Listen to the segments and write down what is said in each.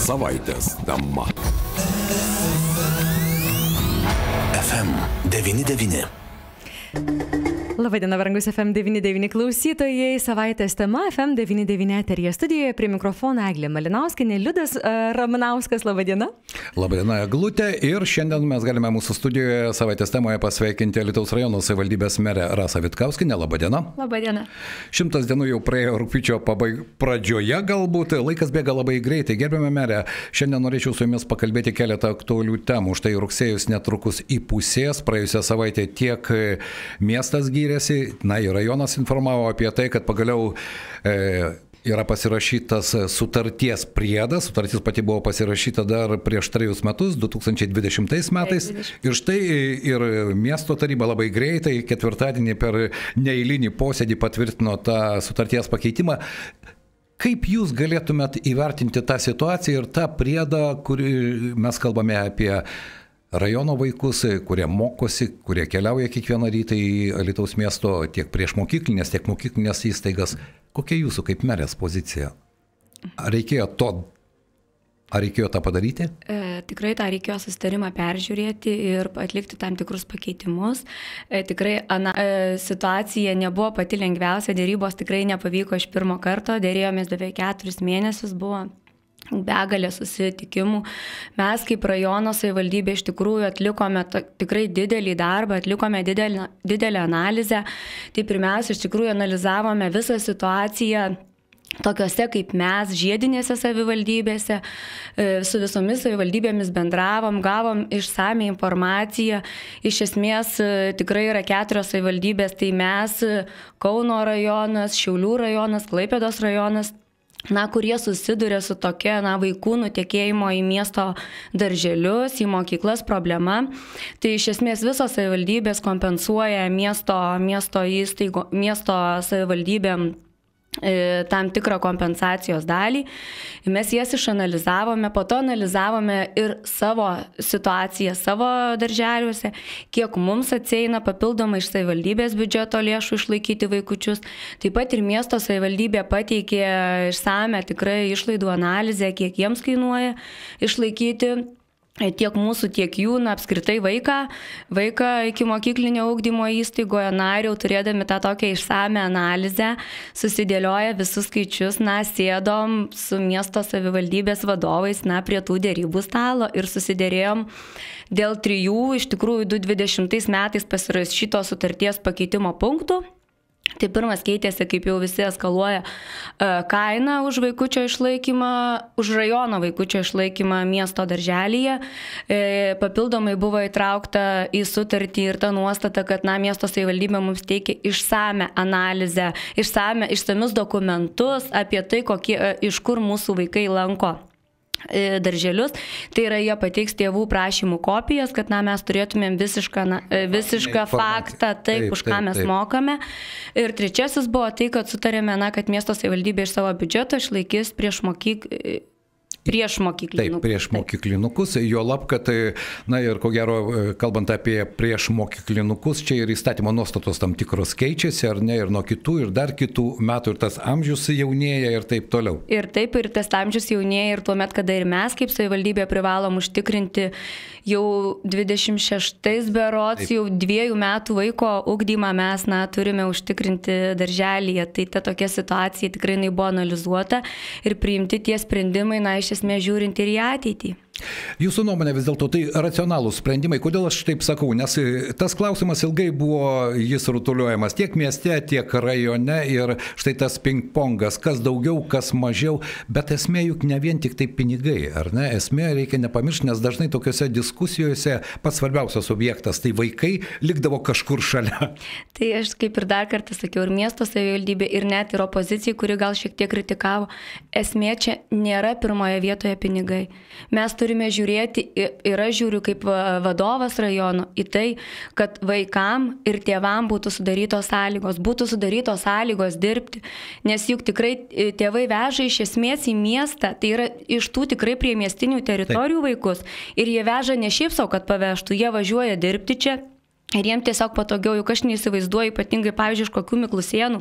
Savaitės tema. FM 99. Labadiena, brangus FM99 klausytojai. Savaitės tema FM99 eteryje. Studijoje prie mikrofono Eglė Malinauskinė, Liudas Ramanauskas. Labadiena. Labadiena, Eglutė. Ir šiandien mes galime mūsų studijoje savaitės temoje pasveikinti Alytaus rajono savivaldybės merę Rasą Vitkauskinę. Labadiena. Labadiena. 100 dienų jau praėjo rugpjūčio pradžioje galbūt. Laikas bėga labai greitai. Gerbiame merę, šiandien norėčiau su jumis pakalbėti keletą aktualių temų. Štai rugsėjus netrukus įpusės. Praėjusią savaitę tiek miestas gyrėsi, ir rajonas informavo apie tai, kad pagaliau yra pasirašytas sutarties priedas. Sutartis pati buvo pasirašyta dar prieš 3 metus, 2020 metais. Ir štai ir miesto taryba labai greitai ketvirtadienį per neeilinį posėdį patvirtino tą sutarties pakeitimą. Kaip jūs galėtumėt įvertinti tą situaciją ir tą priedą, kurį mes kalbame apie rajono vaikus, kurie mokosi, kurie keliauja kiekvieną rytą į Alytaus miesto tiek prieš mokyklinės, tiek mokyklinės įstaigas. Kokia jūsų kaip merės pozicija? Ar reikėjo tą padaryti? Tikrai tą reikėjo susitarimą peržiūrėti ir atlikti tam tikrus pakeitimus. Tikrai situacija nebuvo pati lengviausia, dėrybos tikrai nepavyko iš pirmo karto, dėrėjomės beveik 4 mėnesius, buvo begalė susitikimų. Mes kaip rajono savivaldybė iš tikrųjų atlikome tikrai didelį darbą, atlikome didelę analizę. Tai pirmiausia, iš tikrųjų analizavome visą situaciją tokiuose kaip mes, žiedinėse savivaldybėse, su visomis savivaldybėmis bendravom, gavom išsamią informaciją. Iš esmės tikrai yra 4 savivaldybės, tai mes, Kauno rajonas, Šiaulių rajonas, Klaipėdos rajonas, kurie susiduria su tokia vaikų nutekėjimo į miesto darželius, į mokyklas problema. Tai iš esmės visos savivaldybės kompensuoja miesto savivaldybėm tam tikrą kompensacijos dalį. Mes jas išanalizavome, po to analizavome ir savo situaciją savo darželiuose, kiek mums atsieina papildomai iš savivaldybės biudžeto lėšų išlaikyti vaikučius. Taip pat ir miesto savivaldybė pateikė išsame tikrai išlaidų analizę, kiek jiems kainuoja išlaikyti tiek mūsų, tiek jų, apskritai vaiką iki mokyklinio ugdymo įstaigoje, jau turėdami tą tokią išsame analizę, susidėlioja visus skaičius, sėdom su miesto savivaldybės vadovais, prie tų dėrybų stalo ir susidėrėjom dėl 3, iš tikrųjų 2020 metais pasirašyto sutarties pakeitimo punktų. Tai pirmas keitėsi, kaip jau visi eskaluoja, kaina už vaikučio išlaikymą, už rajono vaikučio išlaikymą miesto darželyje. Papildomai buvo įtraukta į sutartį ir ta nuostata, kad miesto savivaldybė mums teikia išsame analizę, išsamius dokumentus apie tai, iš kur mūsų vaikai lanko darželius. Tai yra, jie pateiks tėvų prašymų kopijas, kad mes turėtumėm visišką faktą, už ką mes mokame. Ir trečiasis buvo tai, kad sutarėme, kad miesto savivaldybė iš savo biudžeto išlaikys priešmokyklinukus, juolab, kad, ir ko gero, kalbant apie priešmokyklinukus, čia ir įstatymo nuostatos tam tikros keičiasi, ar ne, ir nuo kitų, ir dar kitų metų, ir tas amžius jaunėja ir taip toliau. Ir tas amžius jaunėja ir tuomet, kada ir mes kaip savivaldybė privalom užtikrinti jau 26 berods, jau 2 metų vaiko ugdymą mes turime užtikrinti darželyje. Tai ta tokia situacija tikrai buvo analizuota ir priimti tie sprendimai, iš esmės žiūrint ir į ateitį. Jūsų nuomonė vis dėlto tai racionalūs sprendimai. Kodėl aš taip sakau? Nes tas klausimas ilgai buvo jis rutuliojamas tiek mieste, tiek rajone ir štai tas ping-pongas, kas daugiau, kas mažiau, bet esmė juk ne vien tik tai pinigai, ar ne? Esmė reikia nepamiršti, nes dažnai tokiuose diskusijose pats svarbiausias objektas, tai vaikai likdavo kažkur šalia. Tai aš kaip ir dar kartą sakiau, ir miesto savivaldybė, ir net ir opozicijai, kuri gal šiek tiek kritikavo, esmė čia nėra pirmoje vietoje pinigai. Mes turime žiūrėti, ir aš žiūriu kaip vadovas rajono į tai, kad vaikam ir tėvam būtų sudarytos sąlygos dirbti, nes juk tikrai tėvai veža iš esmės į miestą, tai yra iš tų tikrai prie miestinių teritorijų vaikus, ir jie veža ne šiaip savo, kad pavežtų, jie važiuoja dirbti čia. Ir jiems tiesiog patogiau, juk aš neįsivaizduoju, ypatingai, pavyzdžiui, iš kokių Miklusienų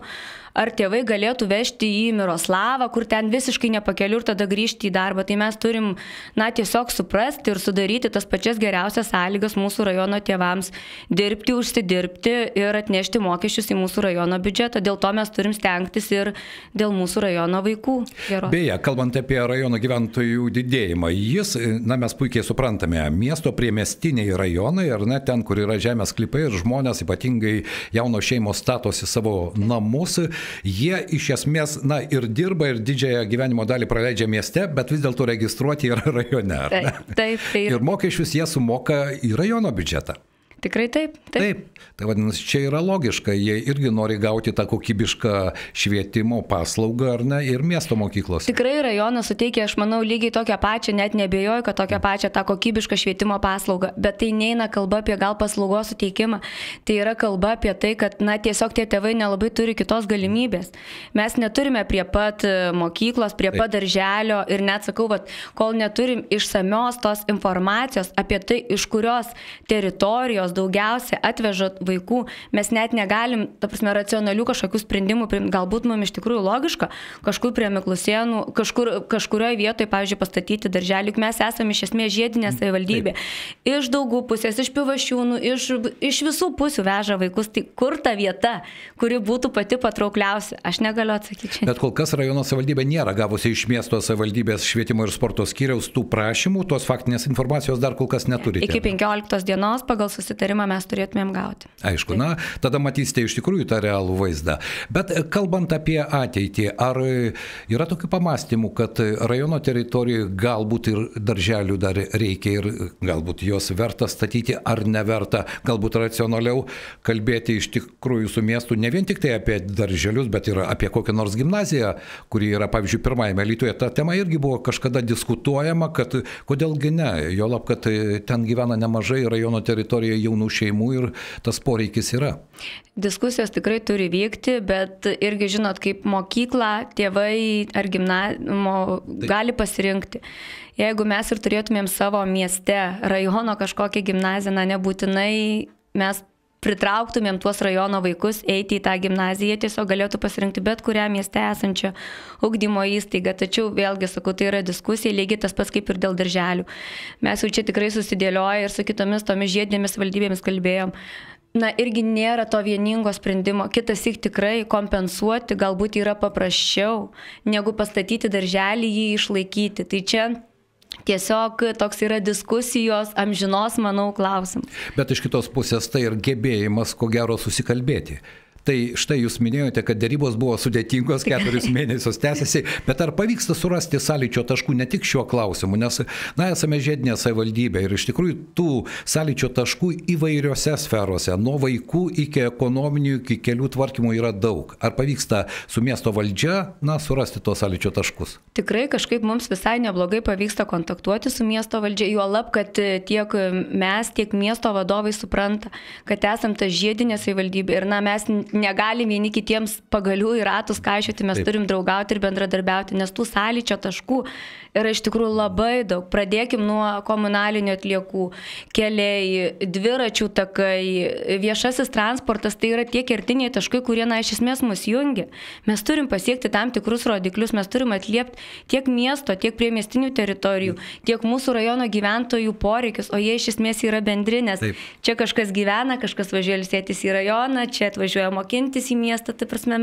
ar tėvai galėtų vežti į Miroslavą, kur ten visiškai nepakeliu ir tada grįžti į darbą. Tai mes turim, tiesiog suprasti ir sudaryti tas pačias geriausias sąlygas mūsų rajono tėvams dirbti, užsidirbti ir atnešti mokesčius į mūsų rajono biudžetą. Dėl to mes turim stengtis ir dėl mūsų rajono vaikų geros. Beje, kalbant apie rajono gyventojų didėjimą, mes puikiai suprantame, miesto priemiestiniai rajonai, ar ne, ten, kur yra žemės sklypai ir žmonės, ypatingai jaunos šeimos statosi savo namus, jie iš esmės, ir dirba ir didžiąją gyvenimo dalį praleidžia mieste, bet vis dėlto registruoti yra rajone. Taip. Ir mokesčius jie sumoka į rajono biudžetą. Tikrai taip. Tai vadinasi, čia yra logiška, jie irgi nori gauti tą kokybišką švietimo paslaugą, ar ne, ir miesto mokyklos. Tikrai rajonas suteikia, aš manau, lygiai tokią pačią, net nebejoju, kad tokią pačią tą kokybišką švietimo paslaugą, bet tai neina kalba apie gal paslaugos suteikimą, tai yra kalba apie tai, kad, tiesiog tie tėvai nelabai turi kitos galimybės. Mes neturime prie pat mokyklos, prie pat darželio ir net sakau, kol neturim išsamios tos informacijos apie tai, iš kurios teritorijos daugiausia atveža vaikų, mes net negalim, racionalių kažkokių sprendimų priimti. Galbūt mums iš tikrųjų logiška kažkur prie Miklusėnų, kažkurioje vietoje, pavyzdžiui, pastatyti darželį, juk mes esame iš esmės žiedinė savivaldybė. Iš Daugų pusės, iš Pivašiūnų, iš visų pusių veža vaikus. Tai kur ta vieta, kuri būtų pati patraukliausia? Aš negaliu atsakyti. Bet kol kas rajono savivaldybė nėra gavusi iš miesto savivaldybės švietimo ir sporto skyriaus tų prašymų, tos faktinės informacijos dar kol kas neturite. Iki 15 dienos pagal susitarimą mes turėtumėm gauti. Aišku, tada matysite iš tikrųjų tą realų vaizdą. Bet kalbant apie ateitį, ar yra tokių pamastymų, kad rajono teritorijoje galbūt ir darželių dar reikia ir galbūt jos verta statyti ar neverta, galbūt racionaliau kalbėti iš tikrųjų su miestu, ne vien tik tai apie darželius, bet ir apie kokią nors gimnaziją, kuri yra, pavyzdžiui, pirmajame Alytuje. Ta tema irgi buvo kažkada diskutuojama, kad kodėlgi ne, juolab, kad ten gyvena nemažai rajono teritorijoje jaunų šeimų ir tas poreikis yra. Diskusijos tikrai turi vykti, bet irgi žinot, kaip mokykla, tėvai ar gali pasirinkti. Jeigu mes ir turėtumėm savo mieste rajono kažkokią gimnaziją, nebūtinai mes pritrauktumėm tuos rajono vaikus eiti į tą gimnaziją, tiesiog galėtų pasirinkti bet kurią mieste esančią ugdymo įstaigą. Tačiau vėlgi, sakau, tai yra diskusija, lygiai tas pats kaip ir dėl darželių. Mes jau čia tikrai susidėlioję ir su kitomis tomis žiedinėmis valdybėmis kalbėjom. Irgi nėra to vieningo sprendimo. Kitas tikrai kompensuoti galbūt yra paprasčiau, negu pastatyti darželį, jį išlaikyti. Tai čia tiesiog toks yra diskusijos amžinos, manau, klausimas. Bet iš kitos pusės tai ir gebėjimas, ko gero, susikalbėti. Tai štai jūs minėjote, kad dėrybos buvo sudėtingos, 4 mėnesius tęsiasi, bet ar pavyksta surasti sąlyčio taškų ne tik šiuo klausimu, nes, esame žiedinė savivaldybė ir iš tikrųjų tų sąlyčio taškų įvairiose sferose, nuo vaikų iki ekonominių, iki kelių tvarkymų yra daug. Ar pavyksta su miesto valdžia, surasti tos sąlyčio taškus? Tikrai kažkaip mums visai neblogai pavyksta kontaktuoti su miesto valdžia, juolab, kad tiek mes, tiek miesto vadovai supranta, kad esam ta žiedinė savivaldybė ir mes negalim vieni kitiems pagalių į ratus kaišioti, mes turim draugauti ir bendradarbiauti, nes tų sąlyčio taškų yra iš tikrųjų labai daug. Pradėkim nuo komunalinių atliekų, keliai, dviračių takai, viešasis transportas, tai yra tie kertiniai taškai, kurie iš esmės mus jungia. Mes turim pasiekti tam tikrus rodiklius, mes turim atliepti tiek miesto, tiek priemiestinių teritorijų, tiek mūsų rajono gyventojų poreikius, o jie iš esmės yra bendri, nes čia kažkas gyvena, kažkas važiuoja ilsėtis į rajoną, čia atvažiuoja mokintis į miestą, tai prasme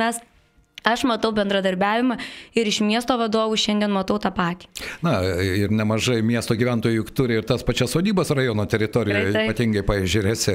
aš matau bendradarbiavimą ir iš miesto vadovų šiandien matau tą patį. Ir nemažai miesto gyventojų turi ir tas pačias sodybas rajono teritorijoje, ypatingai paežerėse.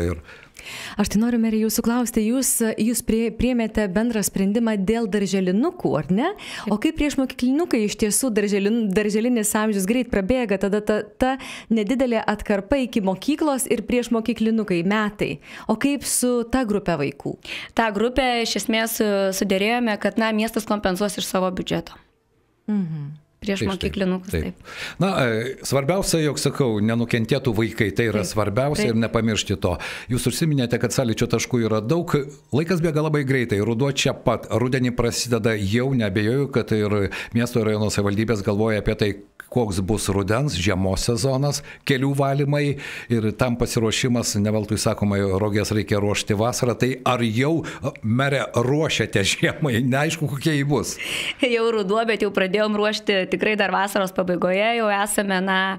Aš tai noriu, merė, jūsų klausti, jūs priėmėte bendrą sprendimą dėl darželinukų, ar ne? O kaip prieš mokyklinukai iš tiesų darželinis amžius greit prabėga, tada ta nedidelė atkarpa iki mokyklos ir prieš mokyklinukai metai. O kaip su ta grupė vaikų? Ta grupė iš esmės sudėrėjome, kad miestas kompensuos iš savo biudžeto. Prieš mokyklinukus, taip. Na, svarbiausia, jog sakau, nenukentėtų vaikai, tai yra svarbiausia ir nepamiršti to. Jūs užsiminėte, kad sąlyčio taškų yra daug, laikas bėga labai greitai, ruduo čia pat, rudenį prasideda, jau neabejoju, kad ir miesto ir rajono savivaldybės galvoja apie tai, koks bus rudens, žiemos sezonas, kelių valymai ir tam pasiruošimas, neveltui sakoma, rogės reikia ruošti vasarą, tai ar jau, mere, ruošiate žiemai, neaišku, kokie jį bus? Jau ruduo, bet jau pradėjom ruošti tikrai dar vasaros pabaigoje, jau esame,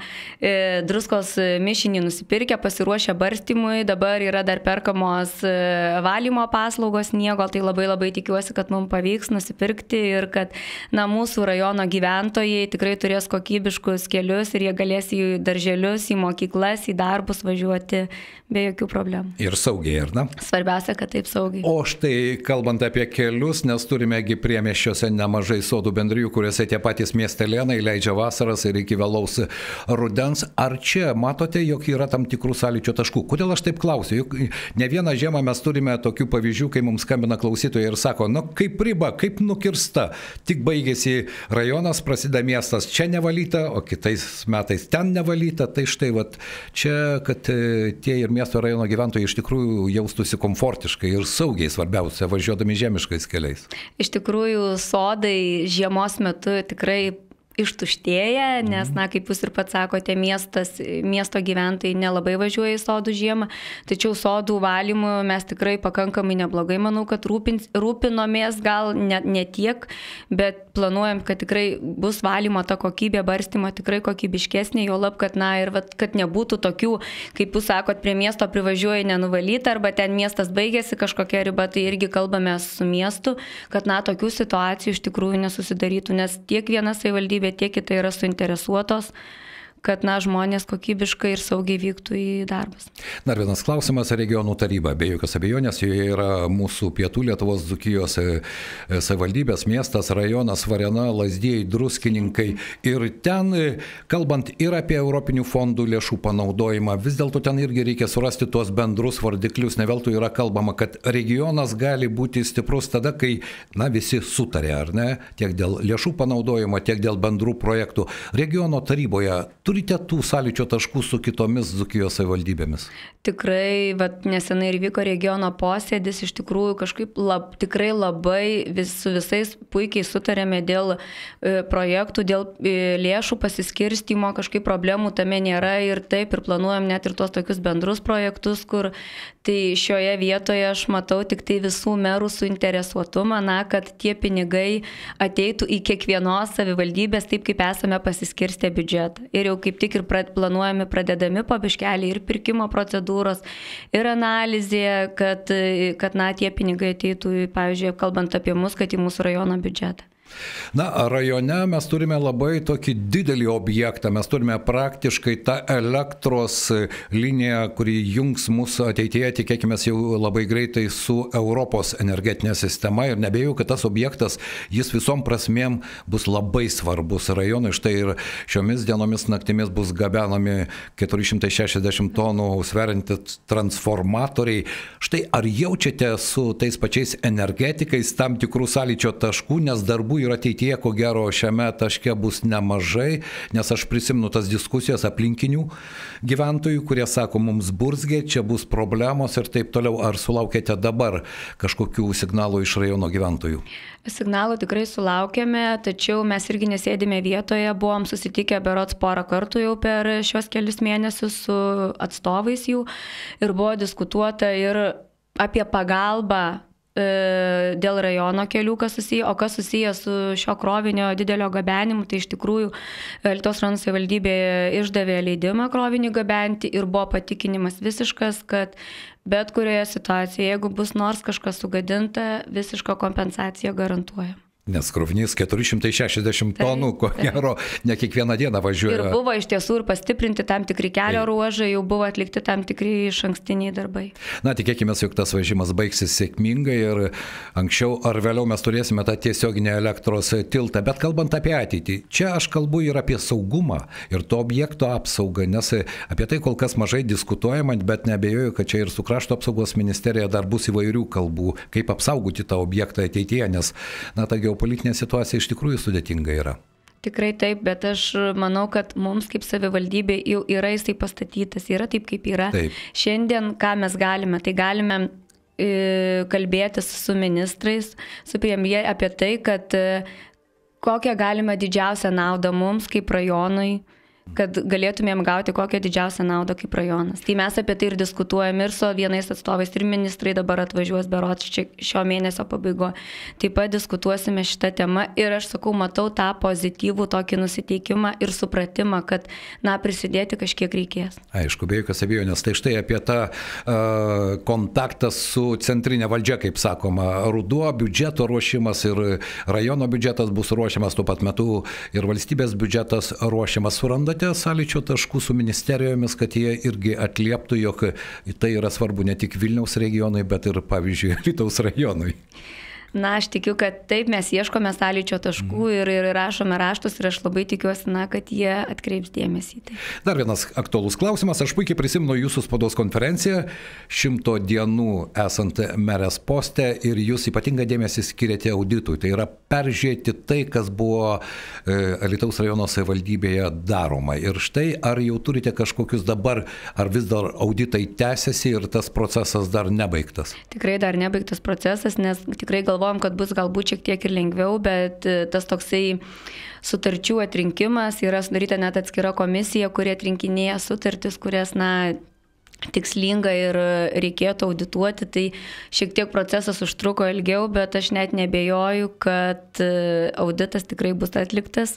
druskos mišinį nusipirkę, pasiruošę barstymui, dabar yra dar perkamos valymo paslaugos sniego, tai labai tikiuosi, kad mums pavyks nusipirkti ir kad mūsų rajono gyventojai tikrai turės kokybiškus kelius ir jie galės į darželius, į mokyklas, į darbus važiuoti be jokių problemų. Ir saugiai, ar ne? Svarbiausia, kad taip saugiai. O štai, kalbant apie kelius, nes turimegi priemiesčiuose nemažai sodų bendrijų, kuriuose tie patys miestelėnai leidžia vasaras ir iki vėlaus rudens. Ar čia matote, jog yra tam tikrų sąlyčio taškų? Kodėl aš taip klausiu? Juk ne vieną žiemą mes turime tokių pavyzdžių, kai mums skambina klausytojai ir sako, kaip riba, kaip nukirsta. Tik baigėsi rajonas, prasideda miestas, čia nevalyta, o kitais metais ten nevalyta. Tai štai, čia, kad tie ir miesto rajono gyventojai iš tikrųjų jaustųsi komfortiškai ir saugiai, svarbiausia, važiuodami žemiškais keliais. Iš tikrųjų, sodai žiemos metu tikrai ištuštėja, nes, kaip jūs ir pats sakote, miesto gyventojai nelabai važiuoja į sodų žiemą, tačiau sodų valymų mes tikrai pakankamai neblogai, manau, kad rūpinomės gal ne tiek, bet planuojam, kad tikrai bus valymo ta kokybė, barstymo tikrai kokybiškesnė, jo lab, kad, kad nebūtų tokių, kaip jūs sakot, prie miesto privažiuoja nenuvalyta, arba ten miestas baigėsi kažkokia riba, tai irgi kalbame su miestu, kad, tokių situacijų iš tikrųjų nesusidarytų, nes tiek viena savivaldybė, tiek kitai yra suinteresuotos, kad žmonės kokybiškai ir saugiai vyktų į darbus. Dar vienas klausimas, regionų taryba. Be jokios abejonės, joje yra mūsų pietų Lietuvos Dzūkijos savivaldybės, miestas, rajonas, Varėna, Lazdijai, Druskininkai. Ir ten, kalbant ir apie europinių fondų lėšų panaudojimą, vis dėlto ten irgi reikia surasti tuos bendrus vardiklius. Ne veltui yra kalbama, kad regionas gali būti stiprus tada, kai visi sutarė, ar ne? Tiek dėl lėšų panaudojimo, tiek dėl bendrų projektų. Regiono taryboje turite tų sąlyčio taškų su kitomis Dzūkijos savivaldybėmis? Tikrai, nesenai ir vyko regiono posėdis, iš tikrųjų kažkaip tikrai labai su visais puikiai sutarėme dėl projektų, dėl lėšų pasiskirstymo, kažkaip problemų tame nėra ir taip ir planuojam net ir tos tokius bendrus projektus, kur tai šioje vietoje aš matau tik tai visų merų suinteresuotumą, kad tie pinigai ateitų į kiekvienos savivaldybės taip, kaip esame pasiskirstę biudžetą. Ir jau kaip tik ir planuojami pradedami po biškelį ir pirkimo procedūros, ir analizė, kad tie pinigai ateitų, pavyzdžiui, kalbant apie mus, kad į mūsų rajono biudžetą. Rajone mes turime labai tokį didelį objektą, mes turime praktiškai tą elektros liniją, kuri jungs mūsų ateityje, tikėkime, jau labai greitai su Europos energetinė sistema ir nebėjau, kad tas objektas, jis visom prasmėm bus labai svarbus rajonui. Štai ir šiomis dienomis naktimis bus gabenami 460 tonų sverianti transformatoriai. Štai ar jaučiate su tais pačiais energetikais tam tikrų sąlyčio taškų, nes darbų ir ateityje, ko gero, šiame taške bus nemažai, nes aš prisimenu tas diskusijas aplinkinių gyventojų, kurie sako, mums burzgė, čia bus problemos ir taip toliau. Ar sulaukėte dabar kažkokių signalų iš rajono gyventojų? Signalų tikrai sulaukėme, tačiau mes irgi nesėdime vietoje, buvom susitikę berods porą kartų jau per šios kelius mėnesius su atstovais jų ir buvo diskutuota ir apie pagalbą dėl rajono kelių, kas susiję su šio krovinio didelio gabenimu, tai iš tikrųjų Alytaus rajono savivaldybė išdavė leidimą krovinį gabenti ir buvo patikinimas visiškas, kad bet kurioje situacijoje, jeigu bus nors kažkas sugadinta, visišką kompensaciją garantuoja. Nes krovinys 460 tonų, ko gero, ne kiekvieną dieną važiuoja. Ir buvo iš tiesų ir pastiprinti tam tikri kelio ruožai, jau buvo atlikti tam tikri išankstiniai darbai. Tikėkime, jog tas važimas baigsis sėkmingai ir anksčiau ar vėliau mes turėsime tą tiesioginę elektros tiltą. Bet kalbant apie ateitį, čia aš kalbu ir apie saugumą ir to objekto apsaugą, nes apie tai kol kas mažai diskutuojama, bet neabejoju, kad čia ir su krašto apsaugos ministerija dar bus įvairių kalbų, kaip apsaugoti tą objektą ateityje, nes ta geopolitinė situacija iš tikrųjų sudėtinga yra. Tikrai taip, bet aš manau, kad mums kaip savivaldybė jau yra jisai pastatytas, yra taip, kaip yra. Taip. Šiandien, ką mes galime, tai galime kalbėtis su ministrais, su premjere apie tai, kad kokią galime didžiausią naudą mums kaip rajonui, kad galėtumėm gauti kokią didžiausią naudą kaip rajonas. Tai mes apie tai ir diskutuojame ir su vienais atstovais, ir ministrai dabar atvažiuos berods šio mėnesio pabaigoje. Taip pat diskutuosime šitą temą ir aš sakau, matau tą pozityvų tokį nusiteikimą ir supratimą, kad, prisidėti kažkiek reikės. Aišku, be jokios abejonės. Tai štai apie tą kontaktą su centrinė valdžia, kaip sakoma, ruduo, biudžeto ruošimas ir rajono biudžetas bus ruošiamas tuo pat metu ir valstybės biudžetas ruošiamas. Surandate sąlyčio taškų su ministerijomis, kad jie irgi atlieptų, jog tai yra svarbu ne tik Vilniaus regionui, bet ir, pavyzdžiui, Alytaus rajonui. Aš tikiu, kad taip mes ieškome sąlyčio taškų ir rašome raštus ir aš labai tikiuosi, kad jie atkreips dėmesį į tai. Dar vienas aktualus klausimas. Aš puikiai prisimenu jūsų spaudos konferenciją 100 dienų esant merės poste ir jūs ypatingą dėmesį skiriate auditui. Tai yra peržiūrėti tai, kas buvo Alytaus rajono savivaldybėje daroma. Ir štai, ar jau turite kažkokius dabar, ar vis dar auditai tęsiasi ir tas procesas dar nebaigtas? Tikrai dar nebaigtas procesas, nes tikrai galvojame, kad bus galbūt šiek tiek ir lengviau, bet tas toksai sutarčių atrinkimas yra sudaryta net atskira komisija, kurie atrinkinėja sutartis, kurias, tikslinga ir reikėtų audituoti, tai šiek tiek procesas užtruko ilgiau, bet aš net nebejoju, kad auditas tikrai bus atliktas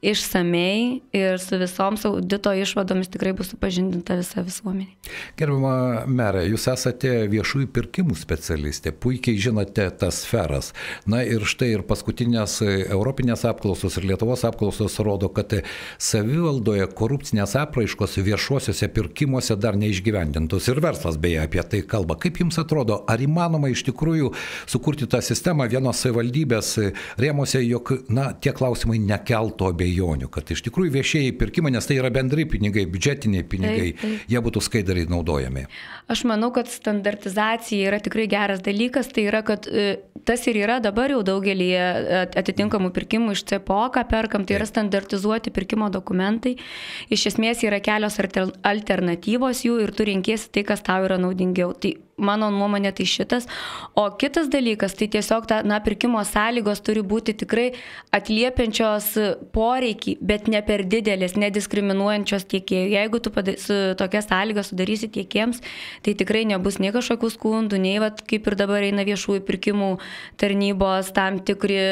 išsamei ir su visoms audito išvadomis tikrai bus supažindinta visa visuomenė. Gerbiama merė, jūs esate viešųjų pirkimų specialistė, puikiai žinote tas sferas. Ir štai ir paskutinės europinės apklausos ir Lietuvos apklausos rodo, kad savivaldoje korupcinės apraiškos viešuosiuose pirkimuose dar neišgyvendintos. Ir verslas beje apie tai kalba. Kaip jums atrodo, ar įmanoma iš tikrųjų sukurti tą sistemą vienos savivaldybės rėmose, jog tie klausimai nekeltų abejonių, kad iš tikrųjų viešieji pirkimai, nes tai yra bendri pinigai, biudžetiniai pinigai, jie būtų skaidriai naudojami? Aš manau, kad standartizacija yra tikrai geras dalykas, tai yra, kad tas ir yra dabar jau daugelį atitinkamų pirkimų iš CPO, ką perkam, tai yra standartizuoti pirkimo dokumentai. Iš esmės yra kelios alternatyvos jų ir tu renkiesi tai, kas tau yra naudingiau. Tai mano nuomonė tai šitas. O kitas dalykas, tai tiesiog pirkimo sąlygos turi būti tikrai atliepiančios poreikį, bet ne per didelės, nediskriminuojančios tiekėjų. Jeigu tu tokias sąlygas sudarysi tiekėjams, tai tikrai nebus nei kažkokių skundų, nei kaip ir dabar eina viešųjų pirkimų tarnybos, tam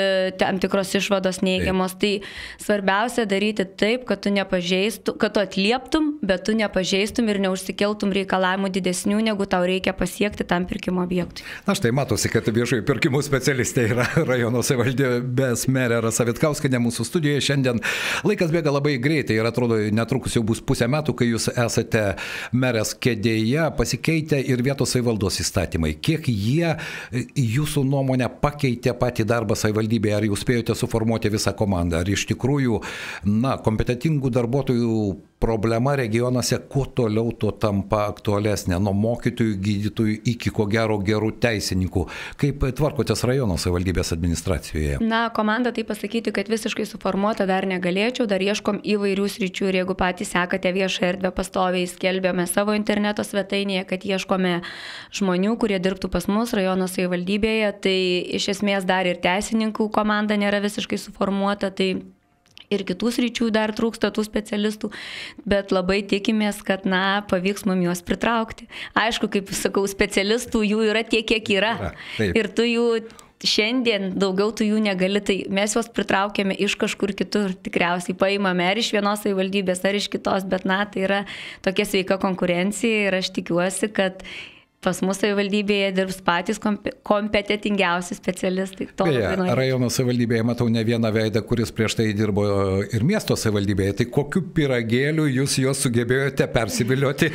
tikros išvados neigiamos. Tai svarbiausia daryti taip, kad tu nepažeistum, kad tu atlieptum, bet tu nepažeistum ir neužsikeltum reikalavimų didesnių, negu tau reikia pasiekti tam pirkimo objektui. Štai matosi, kad viešųjų pirkimų specialistė yra rajono savivaldybės merė Rasa Vitkauskienė mūsų studijoje šiandien. Laikas bėga labai greitai ir atrodo netrukus jau bus pusę metų, kai jūs esate merės kėdėje, pasikeitę ir vietos savivaldos įstatymai. Kiek jie jūsų nuomonę pakeitė patį darbą savivaldybėje? Ar jūs spėjote suformuoti visą komandą? Ar iš tikrųjų, kompetentingų darbuotojų problema regionuose kuo toliau, tuo tampa aktualesnė, nuo mokytojų, gydytojų iki ko gero gerų teisininkų. Kaip tvarkotės rajono savivaldybės administracijoje? Komanda tai pasakyti, kad visiškai suformuota dar negalėčiau, dar ieškom įvairių sričių ir jeigu patys sekate viešą erdvę, pastoviai skelbėme savo interneto svetainėje, kad ieškome žmonių, kurie dirbtų pas mus rajono savivaldybėje, tai iš esmės dar ir teisininkų komanda nėra visiškai suformuota, tai ir kitų sričių dar trūksta tų specialistų, bet labai tikimės, kad, pavyks mums juos pritraukti. Aišku, kaip sakau, specialistų jų yra tiek, kiek yra. Ir tu jų šiandien daugiau tu jų negali, tai mes juos pritraukėme iš kažkur kitur, tikriausiai paimame ar iš vienos savivaldybės, ar iš kitos, bet tai yra tokia sveika konkurencija ir aš tikiuosi, kad pas mūsų savivaldybėje dirbs patys kompetentingiausi specialistai. Beje, rajono savivaldybėje matau ne vieną veidą, kuris prieš tai dirbo ir miesto savivaldybėje. Tai kokiu pyragėliu jūs juos sugebėjote persivilioti?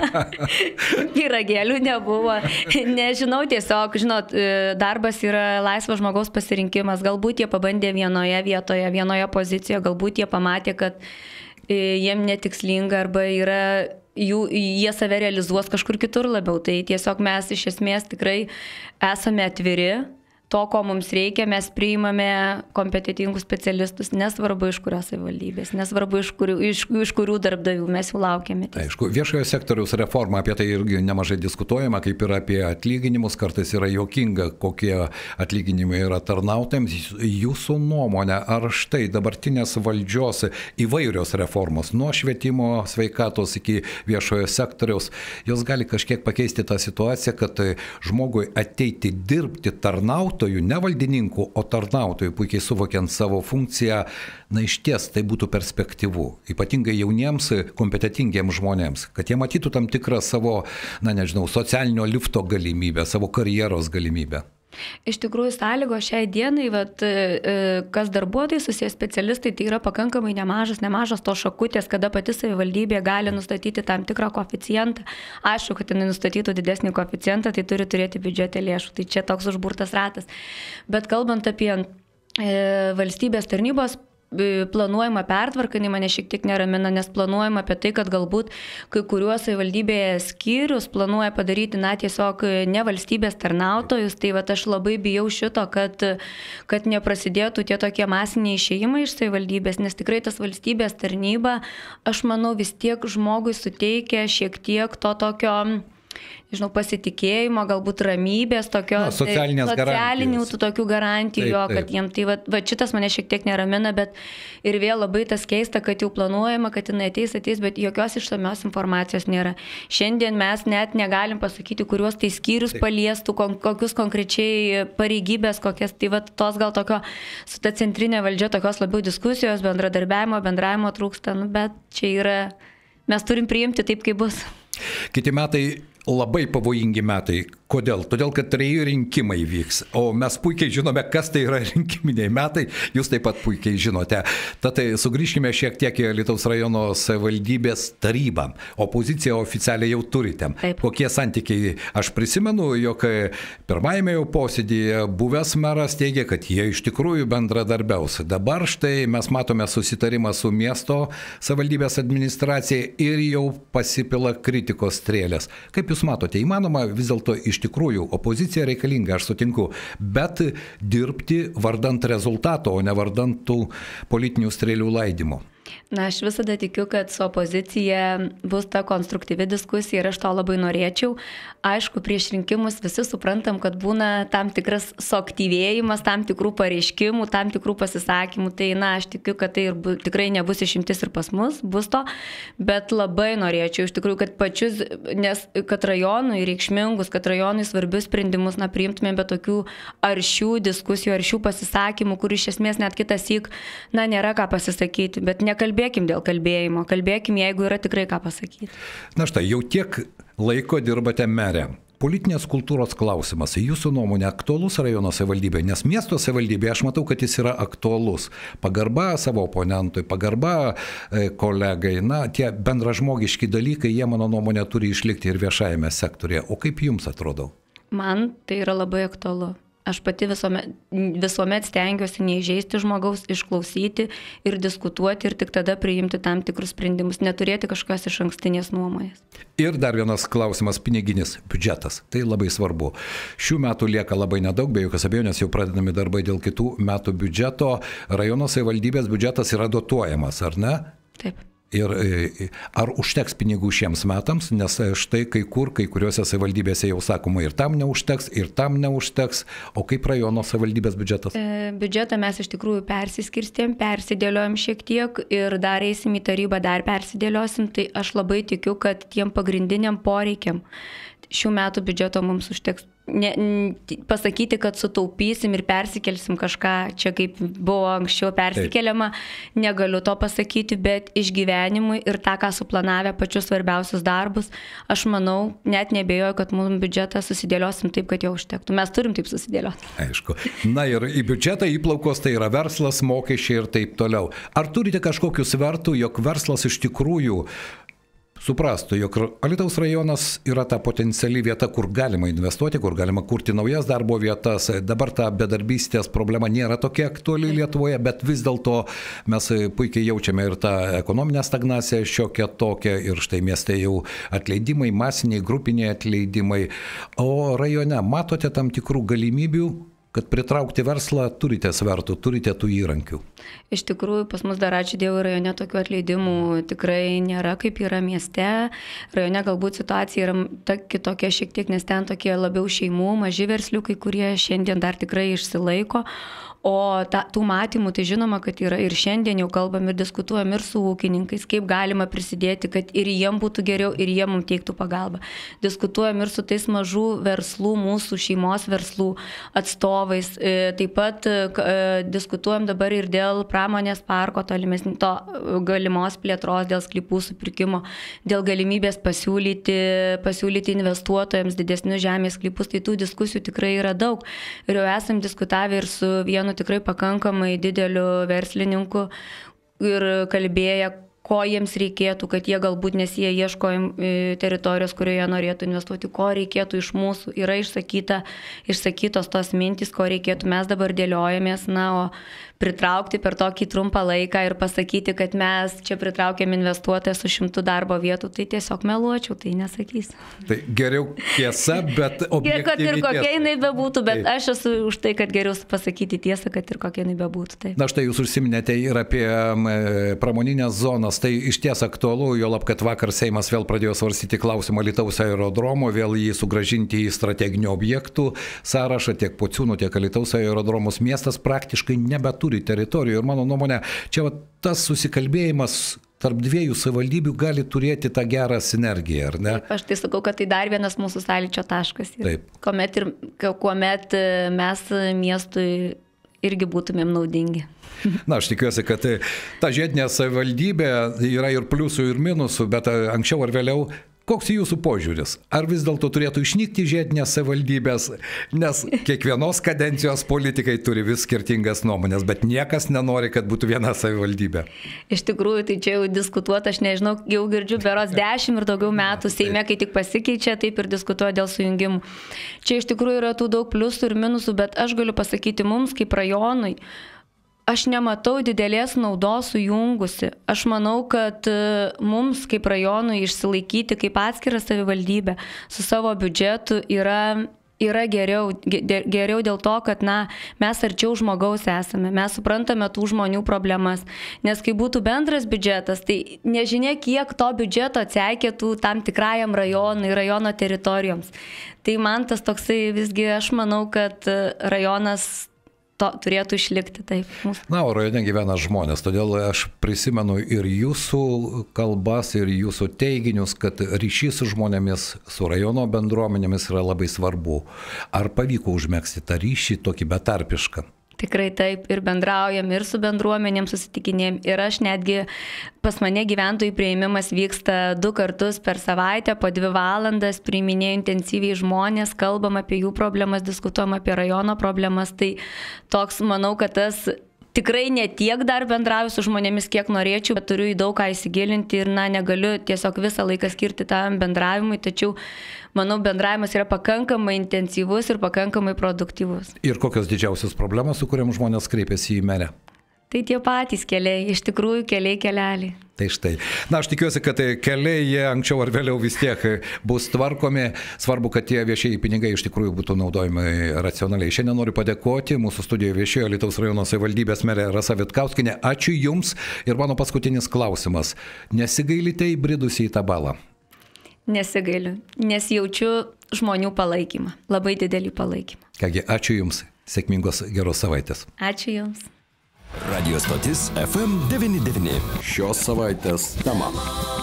Pyragėlių nebuvo. Nežinau, tiesiog, darbas yra laisvas žmogaus pasirinkimas. Galbūt jie pabandė vienoje vietoje, vienoje pozicijoje, galbūt jie pamatė, kad jiem netikslinga arba jie save realizuos kažkur kitur labiau. Tai tiesiog mes iš esmės tikrai esame atviri to, ko mums reikia, mes priimame kompetitingus specialistus, nesvarbu iš kurios savivaldybės, nesvarbu iš kurių darbdavių, mes jų laukiame. Aišku, viešojo sektoriaus reforma, apie tai irgi nemažai diskutuojama, kaip ir apie atlyginimus, kartais yra juokinga, kokie atlyginimai yra tarnautojams. Jūsų nuomonė, ar štai dabartinės valdžios įvairios reformos, nuo švietimo, sveikatos iki viešojo sektoriaus, jos gali kažkiek pakeisti tą situaciją, kad žmogui ateiti dirbti tarnautojų, ne valdininkų, o tarnautojų, puikiai suvokiant savo funkciją, na iš ties tai būtų perspektyvu, ypatingai jauniems, kompetentingiems žmonėms, kad jie matytų tam tikrą savo, na nežinau, socialinio lifto galimybę, savo karjeros galimybę. Iš tikrųjų, sąlygos šiai dienai, kas darbuotojai, susijęs specialistai, tai yra pakankamai nemažas to šakutės, kada pati savivaldybė gali nustatyti tam tikrą koeficientą. Aišku, kad jinai nustatytų didesnį koeficientą, tai turi turėti biudžete lėšų. Tai čia toks užburtas ratas. Bet kalbant apie valstybės tarnybos planuojama pertvarka, jinai mane šiek tiek neramina, nes planuojama apie tai, kad galbūt kai kuriuos savivaldybėje skyrius planuoja padaryti, tiesiog ne valstybės tarnautojus, tai aš labai bijau šito, kad neprasidėtų tie tokie masiniai išėjimai iš savivaldybės, nes tikrai tas valstybės tarnyba, aš manau, vis tiek žmogui suteikia šiek tiek to tokio, pasitikėjimo, galbūt ramybės, socialinių tų tokių garantijų, taip. Kad jiem tai šitas mane šiek tiek neramina, bet ir vėl labai tas keista, kad jau planuojama, kad jinai ateis, bet jokios išsamios informacijos nėra. Šiandien mes net negalim pasakyti, kuriuos tai skyrius paliestų, kokius konkrečiai pareigybės, kokias, tai tos gal tokio su ta centrinė valdžia, tokios labiau diskusijos, bendravimo trūksta, bet čia yra, mes turim priimti taip, kaip bus. Kiti metai labai pavojingi metai. Kodėl? Todėl, kad 3 rinkimai vyks, o mes puikiai žinome, kas tai yra rinkiminiai metai, jūs taip pat puikiai žinote. Tad sugrįžkime šiek tiek į Alytaus rajono savivaldybės tarybą. Opoziciją oficialiai jau turite. Taip. Kokie santykiai? Aš prisimenu, jog pirmajame jau posėdėje buvęs meras teigė, kad jie iš tikrųjų bendradarbiaus. Dabar štai mes matome susitarimą su miesto savivaldybės administracija ir jau pasipila kritikos strėlės. Kaip jūs matote, įmanoma vis dėlto iš tikrųjų opozicija reikalinga, aš sutinku, bet dirbti vardant rezultato, o ne vardant tų politinių strėlių laidymo? Aš visada tikiu, kad su opozicija bus ta konstruktyvi diskusija ir aš to labai norėčiau. Aišku, prieš rinkimus visi suprantam, kad būna tam tikras suaktyvėjimas, tam tikrų pareiškimų, tam tikrų pasisakymų. Tai aš tikiu, kad tai tikrai nebus išimtis ir pas mus, bus to, bet labai norėčiau iš tikrųjų, kad rajonui reikšmingus, kad rajonui svarbius sprendimus priimtumėm be tokių aršių diskusijų, aršių pasisakymų, kur iš esmės net kitassyk nėra ką pasisakyti, bet nekalbėkim dėl kalbėjimo, kalbėkim, jeigu yra tikrai ką pasakyti. Na štai, jau tiek laiko dirbate merė. Politinės kultūros klausimas, jūsų nuomonė, aktualus rajono savivaldybėje, nes miesto savivaldybėje aš matau, kad jis yra aktualus. Pagarba savo oponentui, pagarba kolegai, tie bendražmogiški dalykai, jie mano nuomonė turi išlikti ir viešajame sektorėje. O kaip jums atrodo? Man tai yra labai aktualu. Aš pati visuomet stengiuosi neįžeisti žmogaus, išklausyti ir diskutuoti ir tik tada priimti tam tikrus sprendimus, neturėti kažkokios iš ankstinės nuomonės. Ir dar vienas klausimas, piniginis biudžetas. Tai labai svarbu. Šių metų lieka labai nedaug, be jokios abejonės jau pradedami darbai dėl kitų metų biudžeto. Rajono savivaldybės biudžetas yra dotuojamas, ar ne? Taip. Ir ar užteks pinigų šiems metams, nes štai kai kuriuose savivaldybėse jau sakoma ir tam neužteks, o kaip rajono savivaldybės biudžetas? Biudžetą mes iš tikrųjų persiskirstėm, persidėliojom šiek tiek ir dar eisim į tarybą, dar persidėliosim, tai aš labai tikiu, kad tiem pagrindiniam poreikiam šių metų biudžeto mums užteks. Pasakyti, kad sutaupysim ir persikelsim kažką, čia kaip buvo anksčiau persikeliama, negaliu to pasakyti, bet išgyvenimui ir tą, ką suplanavę pačius svarbiausius darbus, aš manau, net nebejoju, kad mums biudžetą susidėliosim taip, kad jo užtektų. Mes turim taip susidėlioti. Aišku. Na ir į biudžetą įplaukos tai yra verslas, mokesčiai ir taip toliau. Ar turite kažkokių svertų, jog verslas iš tikrųjų suprastų, jog Alytaus rajonas yra ta potenciali vieta, kur galima investuoti, kur galima kurti naujas darbo vietas. Dabar ta bedarbystės problema nėra tokia aktuali Lietuvoje, bet vis dėlto mes puikiai jaučiame ir tą ekonominę stagnaciją šiokią tokią ir štai mieste jau atleidimai, masiniai, grupiniai atleidimai. O rajone matote tam tikrų galimybių kad pritraukti verslą turite svertų, turite tų įrankių? Iš tikrųjų, pas mus dar ačiū Dievui rajone tokių atleidimų tikrai nėra, kaip yra mieste. Rajone galbūt situacija yra kitokia šiek tiek, nes ten tokie labiau šeimų, maži versliukai, kurie šiandien dar tikrai išsilaiko. O tų matymų, tai žinoma, kad yra ir šiandien jau kalbam ir diskutuojam ir su ūkininkais, kaip galima prisidėti, kad ir jiem būtų geriau, ir jie mums teiktų pagalbą. Diskutuojam ir su tais mažų verslų, mūsų šeimos verslų atstovais. Taip pat diskutuojam dabar ir dėl pramonės parko tolimesnio galimos plėtros, dėl sklypų supirkimo, dėl galimybės pasiūlyti investuotojams didesnius žemės sklypus. Tai tų diskusijų tikrai yra daug. Ir jau esam diskutavę ir su vienu tikrai pakankamai dideliu verslininku ir kalbėję, ko jiems reikėtų, kad jie galbūt, nes jie ieško teritorijos, kurioje norėtų investuoti, ko reikėtų iš mūsų. Yra išsakytos tos mintys, ko reikėtų. Mes dabar dėliojamės, o pritraukti per tokį trumpą laiką ir pasakyti, kad mes čia pritraukėm investuotoją su 100 darbo vietų, tai tiesiog meluočiau, tai nesakysiu. Tai geriau tiesa, bet objektyvi kad ir kokia tiesa. jinai bebūtų, bet aš esu už tai, kad geriau pasakyti tiesą, kad ir kokia jinai bebūtų. Taip. Na štai jūs užsiminėte ir apie pramoninės zonas, tai iš ties aktualu, juolab, kad vakar Seimas vėl pradėjo svarstyti klausimą Alytaus aerodromo, vėl jį sugrąžinti į strateginių objektų sąrašą, tiek Pociūnų, tiek Alytaus aerodromus. Miestas praktiškai nebeturi teritorijų ir mano nuomonė, čia tas susikalbėjimas tarp dviejų savivaldybių gali turėti tą gerą sinergiją, ar ne? Taip, aš tai sakau, kad tai dar vienas mūsų sąlyčio taškas. Taip. Kuomet mes miestui irgi būtumėm naudingi. Na, aš tikiuosi, kad ta žiedinė savivaldybė yra ir pliusų, ir minusų, bet anksčiau ar vėliau, koks jūsų požiūris? Ar vis dėlto turėtų išnykti žiedinės savivaldybės? Nes kiekvienos kadencijos politikai turi vis skirtingas nuomonės, bet niekas nenori, kad būtų viena savivaldybė. Iš tikrųjų, tai čia jau diskutuota, aš nežinau, jau girdžiu berods 10 ir daugiau metų Seime, kai tik pasikeičia, taip ir diskutuoja dėl sujungimų. Čia iš tikrųjų yra tų daug pliusų ir minusų, bet aš galiu pasakyti mums kaip rajonui, aš nematau didelės naudos sujungusi. Aš manau, kad mums kaip rajonui išsilaikyti kaip atskirą savivaldybę su savo biudžetu yra geriau dėl to, kad mes arčiau žmogaus esame, mes suprantame tų žmonių problemas. Nes kai būtų bendras biudžetas, tai nežinia, kiek to biudžeto atseikėtų tam tikrajam rajonui, rajono teritorijoms. Tai man tas toksai visgi, aš manau, kad rajonas turėtų išlikti taip. Na, o rajone gyvena žmonės, todėl aš prisimenu ir jūsų kalbas, ir jūsų teiginius, kad ryšys su žmonėmis, su rajono bendruomenėmis yra labai svarbu. Ar pavyko užmegzti tą ryšį tokį betarpišką? Tikrai taip, ir bendraujam, ir su bendruomenėm susitikinėjom, ir aš netgi pas mane gyventojų priėmimas vyksta 2 kartus per savaitę, po 2 valandas, priiminėjau intensyviai žmonės, kalbam apie jų problemas, diskutuojam apie rajono problemas, tai toks, manau, kad tas tikrai ne tiek dar bendrauju su žmonėmis, kiek norėčiau, bet turiu į daug ką įsigilinti ir negaliu tiesiog visą laiką skirti tam bendravimui, tačiau manau, bendravimas yra pakankamai intensyvus ir pakankamai produktyvus. Ir kokios didžiausios problemos, su kuriam žmonės kreipiasi į merę? Tai tie patys keliai, iš tikrųjų keleliai. Tai štai. Na, aš tikiuosi, kad keliai jie anksčiau ar vėliau vis tiek bus tvarkomi. Svarbu, kad tie viešieji pinigai iš tikrųjų būtų naudojami racionaliai. Šiandien noriu padėkoti. Mūsų studijoje viešėjo Alytaus rajono savivaldybės merė Rasa Vitkauskinė. Ačiū Jums. Ir mano paskutinis klausimas. Nesigailite įbridusi į tą balą? Nesigailiu, nes jaučiu žmonių palaikymą. Labai didelį palaikymą. Kągi, ačiū Jums. Sėkmingos geros savaitės. Ačiū Jums. Radio stotis FM 99. Šios savaitės tema.